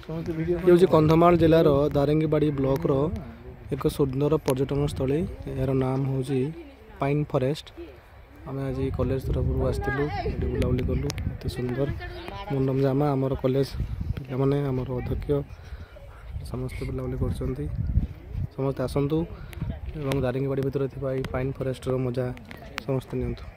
ये हूँ कंधमाल जिलार दारिंगबाड़ी ब्लॉक रो एक सुंदर पर्यटन स्थली यार नाम हूँ पाइन फॉरेस्ट। आम आज कॉलेज तरफ आसलु बुलाबुली कलु एत सुंदर मुंडम जामा आमर कॉलेज पे आमर अध्यक्ष समस्त बुलाबुली कर समस्त आसतु दारिंगबाड़ी भितर पाइन फॉरेस्ट मजा समस्त नि।